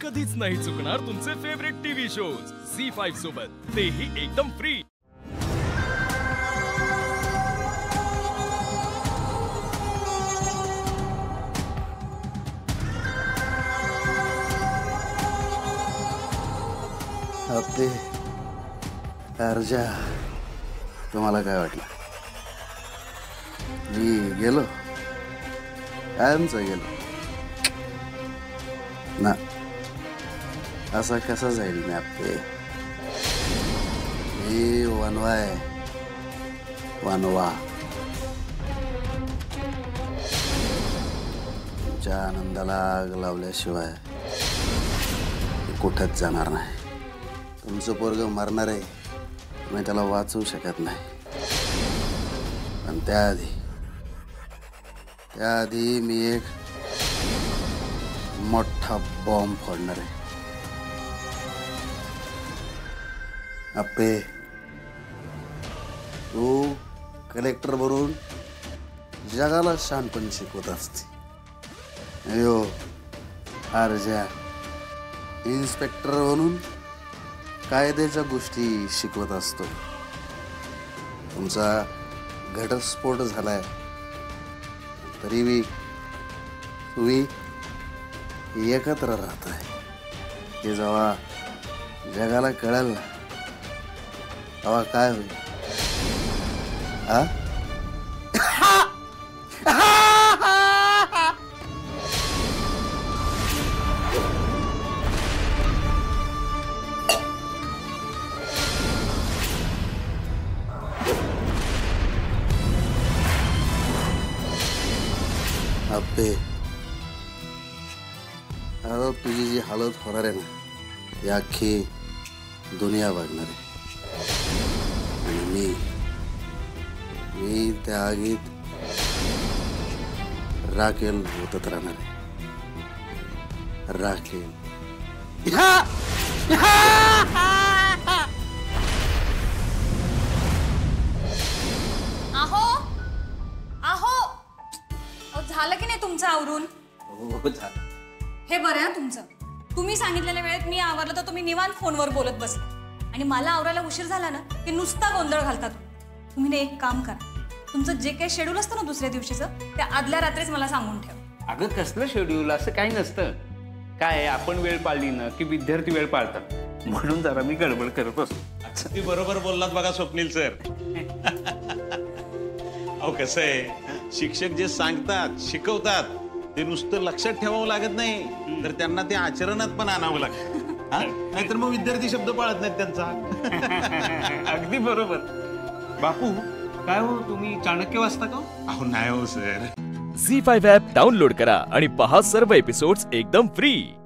कधीच नाही चुकणार तुमचे फेवरेट टीव्ही शोज झी5 सोबत, तेही एकदम फ्री। अप्पे, अर्जा, तुम्हाला काय वाटलं? मी गेलो, कायमचा गेलो ना, असा कसा जाईल मी? अप्पे, मी वनवाय वनवा, तुमच्या आनंदाला आग लावल्याशिवाय कुठंच जाणार नाही। तुमचं पोरग मरणार आहे, मी त्याला वाचवू शकत नाही, पण त्याआधी मी एक मोठा बॉम्ब फोडणार आहे। अप्पे, तू कलेक्टर बनून जगाला शहाणपण शिकवत असते, अयो अर्जा इन्स्पेक्टर बनून कायद्याच्या गोष्टी शिकवत असतो। तुमचा घटस्फोट झालाय तरी बी तुम्ही एकत्र राहताय, ते जेव्हा जगाला कळेल ना तेव्हा काय होईल? अप्पे, आता तुझी जी हालत होणार आहे ना, ती अख्खी दुनिया बघणार आहे, आणि मी त्या आगीत राखेल होतच राहणार आहे, राखेल। झालं की नाही तुमचं आवरून? हो झालं। हे बरं आहे तुमचं, तुम्ही सांगितलेल्या वेळेत मी आवरलं तर तुम्ही निवांत फोनवर बोलत बसला, आणि मला आवरायला उशीर झाला ना की नुसता गोंधळ घालता तुम्ही ना एक काम करा, तुमचं जे काही शेड्यूल असतं ना दुसऱ्या दिवशीचं, ते आदल्या रात्रीच मला सांगून ठेवा। अगं कसलं शेड्यूल? असं काही नसतं। काय आपण वेळ पाळली ना की विद्यार्थी वेळ पाळतात, म्हणून जरा मी गडबड करत असतो। ती बरोबर बोललात बघा स्वप्नील सर। अहो कसं आहे, शिक्षक जे सांगतात शिकवतात ते नुसतं लक्षात ठेवावं लागत नाही, तर त्यांना ते आचरणात पण आणावं लागतं, नाहीतर मग विद्यार्थी शब्द पाळत नाहीत त्यांचा। अगदी बरोबर। बापू काय हो, तुम्ही चाणक्य वाचता का? अहो नाही हो सर। झी5 ॲप डाउनलोड करा आणि पहा सर्व एपिसोड्स एकदम फ्री।